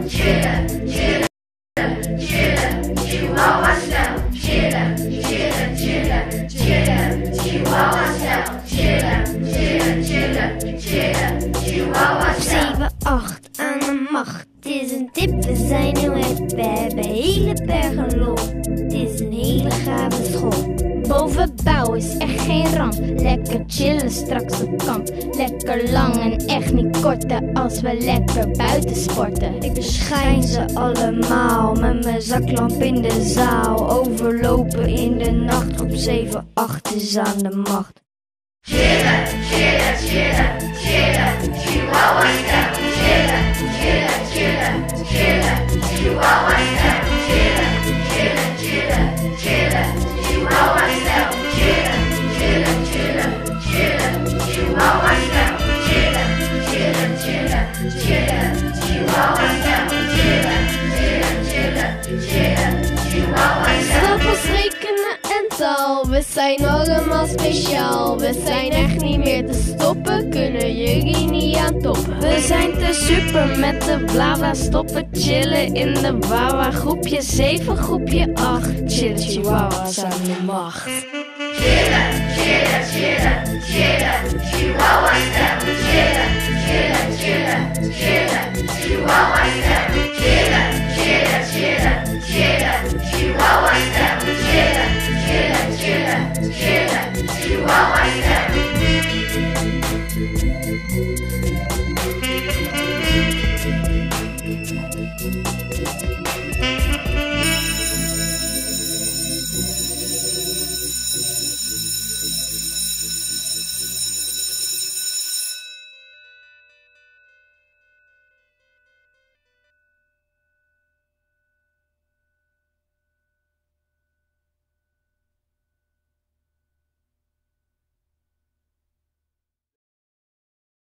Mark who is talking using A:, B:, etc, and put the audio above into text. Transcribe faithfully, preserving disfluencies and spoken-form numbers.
A: snel, chillen, chillen, chillen, chihuahua snel, chillen, chillen, chillen, chillen, chihuahua snel, chillen, chillen, chillen, chillen, chihuahua snel.
B: zeven, acht aan de macht. Het is een tip, we zijn heel erg. We hebben hele bergen lol. Het is een hele gave school. Bovenbouw is echt geen ramp. Lekker chillen straks op kamp. Lekker lang en echt niet korter als we lekker buiten sporten. Ik beschijn ze allemaal met mijn zaklamp in de zaal. Overlopen in de nacht. Groep zeven, acht is aan de macht.
A: Chillen, chillen, chillen, chillen, chihuahua snel, chillen, chillen, chillen, chillen, chihuahua snel, chillen, chillen, chillen, chillen, chihuahua snel, chillen, chillen, chillen, chillen, chihuahua snel, chillen, chillen, chillen, chillen, chihuahua snel, chillen, chillen, chillen, chillen, chihuahua snel.
B: Stap ons rekenen en taal, we zijn allemaal speciaal. We zijn echt niet meer te stoppen, kunnen jullie niet aan toppen. We zijn te super met de blabla, stoppen chillen in de wawa. Groepje zeven, groepje acht, chillen chihuahuas aan de macht.
A: Chillen, chillen, chillen, chillen, chihuahua